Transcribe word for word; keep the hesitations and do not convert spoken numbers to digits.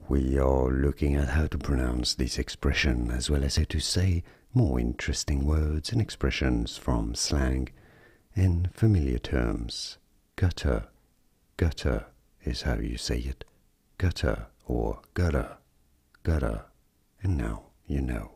We are looking at how to pronounce this expression as well as how to say more interesting words and expressions from slang and familiar terms. Gutta, gutta is how you say it. Gutta or gutta, gutta, and now you know.